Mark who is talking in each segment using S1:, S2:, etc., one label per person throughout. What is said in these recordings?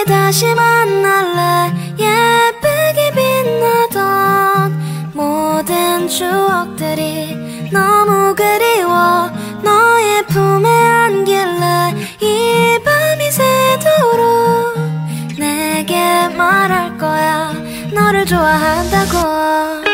S1: 우리 다시 만날래. 예쁘게 빛나던 모든 추억들이 너무 그리워. 너의 품에 안길래 이 밤이 새도록 내게 말할 거야. 너를 좋아한다고.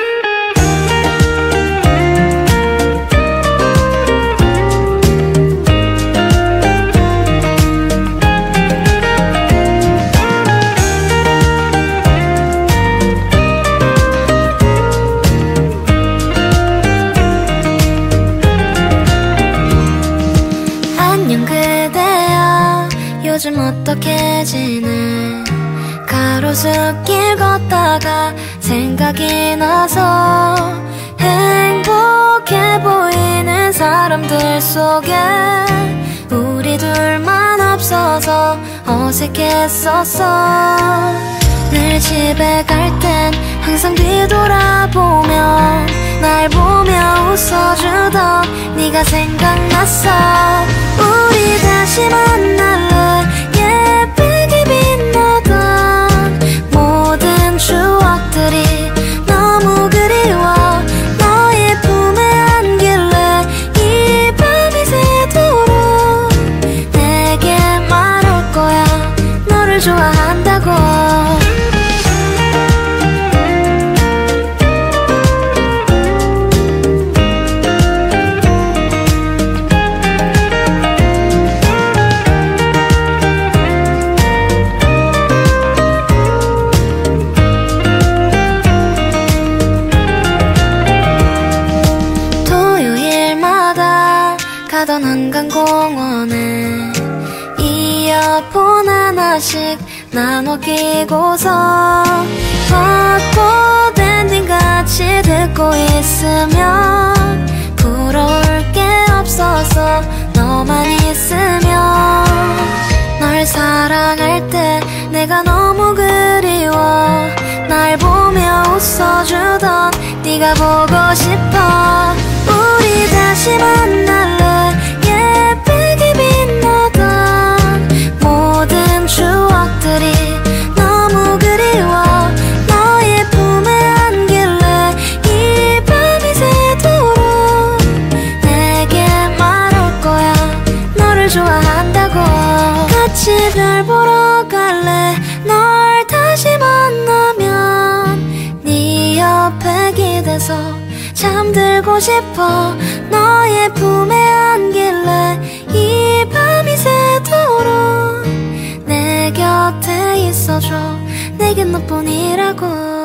S1: 안녕 그대야, 요즘 어떻게 지내? 가로수길 걷다가 생각이 나서 행복해 보이는 사람들 속에 우리 둘만 없어서 어색했었어. 늘 집에 갈 땐 항상 뒤돌아보며 날 보며 웃어주던 네가 생각났어. 우리 다시 만날래. 예쁘게 빛나던 모든 추억들이 너무 그리워. 너의 품에 안길래 이 밤이 새도록 내게 말할 거야. 너를 좋아한다고. 가던 한강공원에 이어폰 하나씩 나눠 끼고서 벚꽃 엔딩같이 듣고 있으면 부러울 게 없어서 너만 있으면 널 사랑할 때 내가 너무 그리워. 날 보며 웃어주던 네가 보고 싶어. 우리 다시 만날래. 예쁘게 빛나던 모든 추억들이 너무 그리워. 너의 품에 안길래 이 밤이 새도록 내게 말할 거야. 너를 좋아한다고. 같이 별 보러 갈래. 널 다시 만나면 네 옆에 기대서 잠들고 싶어. 너의 품에 안길래 이 밤이 새도록 내 곁에 있어줘. 내겐 너뿐이라고.